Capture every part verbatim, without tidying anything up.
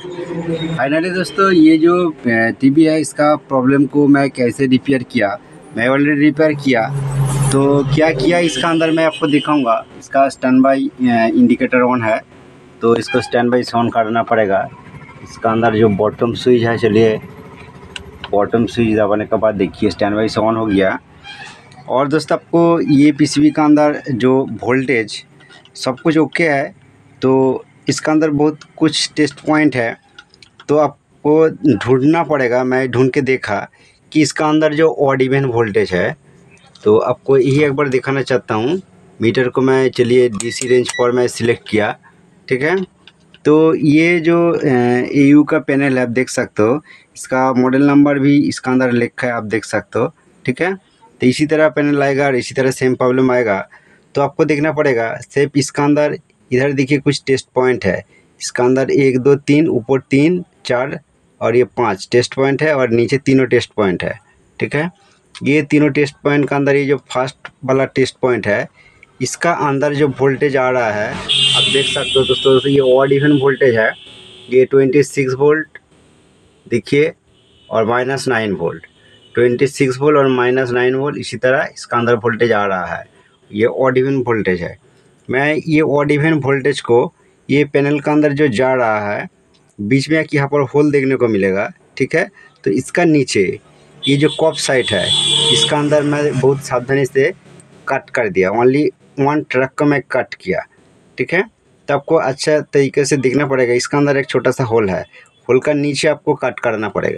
Finally दोस्तों, ये जो टीवी है इसका प्रॉब्लम को मैं कैसे रिपेयर किया, मैं ऑलरेडी रिपेयर किया। तो क्या किया इसका अंदर मैं आपको दिखाऊंगा। इसका स्टैंड बाई इंडिकेटर ऑन है, तो इसको स्टैंड बाई से ऑन करना पड़ेगा। इसका अंदर जो बॉटम स्विच है, चलिए बॉटम स्विच दबाने के बाद देखिए स्टैंड बाई से ऑन हो गया। और दोस्तों, आपको ये पीसीबी का अंदर जो वोल्टेज सब कुछ ओके है, तो इसका अंदर बहुत कुछ टेस्ट पॉइंट है, तो आपको ढूंढना पड़ेगा। मैं ढूंढ के देखा कि इसका अंदर जो ऑड इवन वोल्टेज है, तो आपको यही एक बार दिखाना चाहता हूँ। मीटर को मैं चलिए डीसी रेंज पर मैं सिलेक्ट किया, ठीक है। तो ये जो एयू का पैनल है, आप देख सकते हो, इसका मॉडल नंबर भी इसका अंदर लिखा है, आप देख सकते हो, ठीक है। तो इसी तरह पैनल आएगा और इसी तरह सेम प्रॉब्लम आएगा। तो आपको देखना पड़ेगा सिर्फ इसका अंदर, इधर देखिए कुछ टेस्ट पॉइंट है। इसका अंदर एक दो तीन, ऊपर तीन चार और ये पांच टेस्ट पॉइंट है, और नीचे तीनों टेस्ट पॉइंट है, ठीक है। ये तीनों टेस्ट पॉइंट का अंदर ये जो फर्स्ट वाला टेस्ट पॉइंट है, इसका अंदर जो वोल्टेज आ रहा है, आप देख सकते हो दोस्तों, ये ऑड इवन वोल्टेज है। ये ट्वेंटी सिक्स वोल्ट देखिए, और minus nine volt, twenty six volt और माइनस नाइन वोल्ट, इसी तरह इसका अंदर वोल्टेज आ रहा है। ये ऑड इवन वोल्टेज है। मैं ये ऑड इवन वोल्टेज को, ये पैनल का अंदर जो जा रहा है, बीच में एक यहाँ पर होल देखने को मिलेगा, ठीक है। तो इसका नीचे ये जो कॉप साइट है, इसका अंदर मैं बहुत सावधानी से कट कर दिया। ओनली वन ट्रक का मैं कट किया, ठीक है। तो आपको अच्छा तरीके से देखना पड़ेगा। इसका अंदर एक छोटा सा होल है, होल का नीचे आपको कट करना पड़ेगा।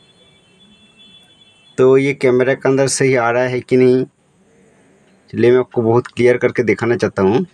तो ये कैमरा के अंदर सही आ रहा है कि नहीं, चलिए मैं आपको बहुत क्लियर करके दिखाना चाहता हूँ।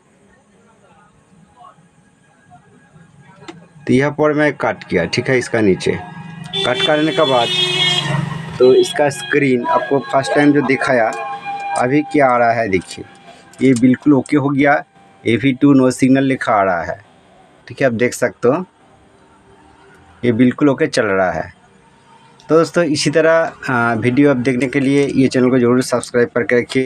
तो यहाँ पर मैं कट किया, ठीक है। इसका नीचे कट करने के बाद तो इसका स्क्रीन आपको फर्स्ट टाइम जो दिखाया, अभी क्या आ रहा है देखिए, ये बिल्कुल ओके हो गया। A V two no signal लिखा आ रहा है, ठीक है। आप देख सकते हो ये बिल्कुल ओके चल रहा है। तो दोस्तों, इसी तरह वीडियो आप देखने के लिए ये चैनल को ज़रूर सब्सक्राइब करके रखिए।